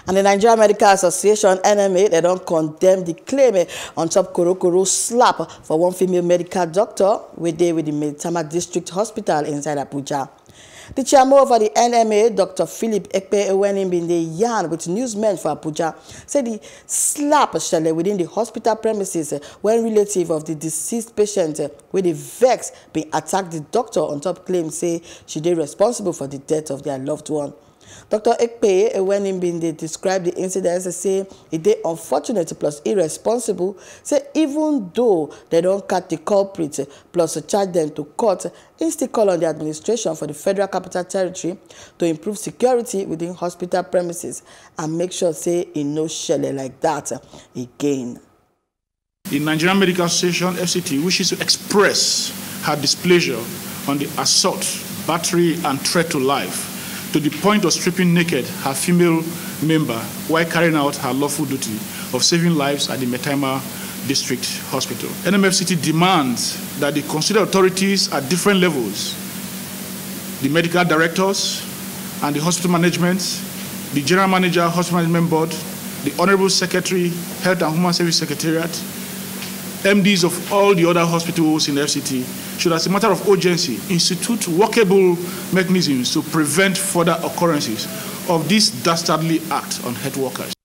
And the Nigerian Medical Association, NMA, they don't condemn the claim on top Korokoro slap for one female medical doctor with the Maitama District Hospital inside Abuja. The chairman of the NMA, Dr. Philip Ekpe, when he been the yarn with newsmen for Abuja, said the slap shell within the hospital premises when relative of the deceased patient with the vex been attacked the doctor on top claim say she did responsible for the death of their loved one. Dr. Ekpe, when he been described the incident, say it is unfortunate plus irresponsible. Say even though they don't catch the culprit plus charge them to court, he still call on the administration for the Federal Capital Territory to improve security within hospital premises and make sure say it no shell like that again. The Nigerian Medical Association (FCT) wishes to express her displeasure on the assault, battery, and threat to life, to the point of stripping naked her female member while carrying out her lawful duty of saving lives at the Maitama District Hospital. NMFCT demands that the considered authorities at different levels, the medical directors and the hospital management, the general manager, hospital management board, the honorable secretary, health and human service secretariat, MDs of all the other hospitals in the FCT should, as a matter of urgency, institute workable mechanisms to prevent further occurrences of this dastardly act on health workers.